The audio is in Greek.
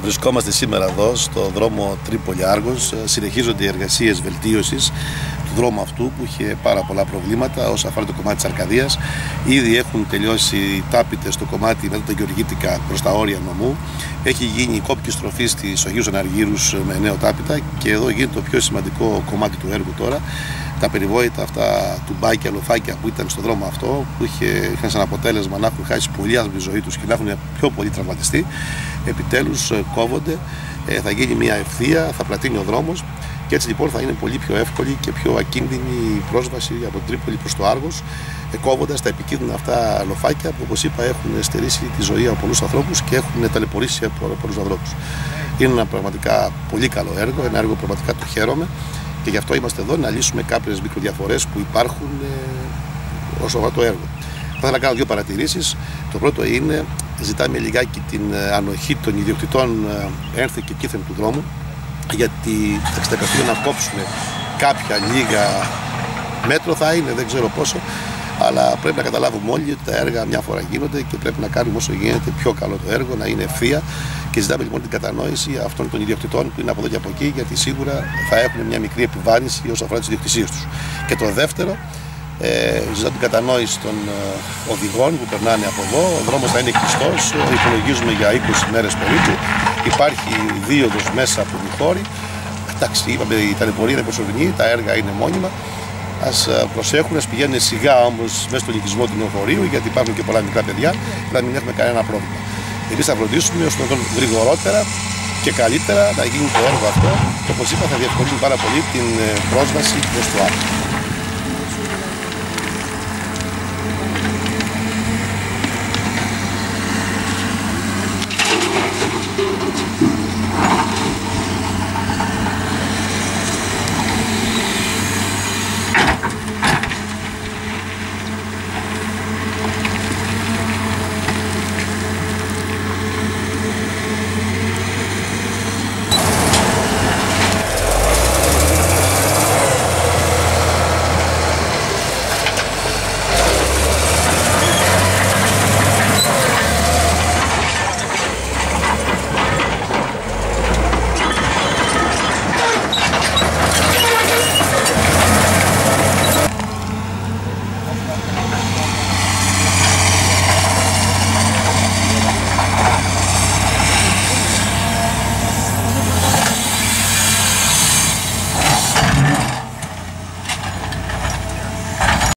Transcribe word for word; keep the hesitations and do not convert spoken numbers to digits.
Βρισκόμαστε σήμερα εδώ στο δρόμο Τρίπολη-Άργος. Συνεχίζονται οι εργασίες βελτίωσης του δρόμου αυτού που είχε πάρα πολλά προβλήματα όσον αφορά το κομμάτι της Αρκαδίας. Ήδη έχουν τελειώσει οι τάπητες στο κομμάτι μετά τα Γεωργίτικα προς τα όρια νομού. Έχει γίνει η κόπικη στροφή στις Αγίους Αναργύρους με νέο τάπητα και εδώ γίνεται το πιο σημαντικό κομμάτι του έργου τώρα. Τα περιβόητα αυτά τουμπάκια, λοφάκια που ήταν στον δρόμο αυτό, που είχε, είχαν σαν αποτέλεσμα να έχουν χάσει πολλοί άνθρωποι τη ζωή τους και να έχουν πιο πολύ τραυματιστεί, επιτέλους κόβονται, ε, θα γίνει μια ευθεία, θα πλατείνει ο δρόμος και έτσι λοιπόν θα είναι πολύ πιο εύκολη και πιο ακίνδυνη η πρόσβαση από την Τρίπολη προς το Άργος, ε, κόβοντας τα επικίνδυνα αυτά λοφάκια που, όπως είπα, έχουν στερήσει τη ζωή από πολλούς ανθρώπους και έχουν ταλαιπωρήσει από πολλούς ανθρώπους. Είναι ένα πραγματικά πολύ καλό έργο, ένα έργο πραγματικά το χαίρομαι. Και γι' αυτό είμαστε εδώ να λύσουμε κάποιες μικροδιαφορές που υπάρχουν ε, όσο αφορά το έργο. Θα ήθελα να κάνω δύο παρατηρήσεις. Το πρώτο είναι, ζητάμε λιγάκι την ανοχή των ιδιοκτητών ένθεν και κήθεν του δρόμου, γιατί θα εξετακαστούμε να κόψουμε κάποια λίγα μέτρο, θα είναι, δεν ξέρω πόσο, αλλά πρέπει να καταλάβουμε όλοι ότι τα έργα μια φορά γίνονται και πρέπει να κάνουμε όσο γίνεται πιο καλό το έργο, να είναι ευθεία. Και ζητάμε λοιπόν την κατανόηση αυτών των ιδιοκτητών που είναι από εδώ και από εκεί, γιατί σίγουρα θα έχουν μια μικρή επιβάρυνση όσον αφορά τις ιδιοκτησίες τους. Και το δεύτερο, ε, ζητάμε την κατανόηση των ε, οδηγών που περνάνε από εδώ. Ο δρόμος θα είναι κλειστός, υπολογίζουμε για είκοσι μέρες περίπου. Υπάρχει δίωδος μέσα από τη χώρη. Εντάξει, είπαμε, η ταλαιπωρία είναι προσωρινή, τα έργα είναι μόνιμα. Ας προσέχουν, ας πηγαίνουν σιγά όμως μέσα στον οικισμό του νεοφορείου, γιατί υπάρχουν και πολλά μικρά παιδιά, και να μην έχουμε κανένα πρόβλημα. Εμείς θα φροντίσουμε ώστε να τον γρηγορότερα και καλύτερα να γίνει το έργο αυτό και, όπως είπα, θα διευκολύνει πάρα πολύ την πρόσβαση προς το Άργο.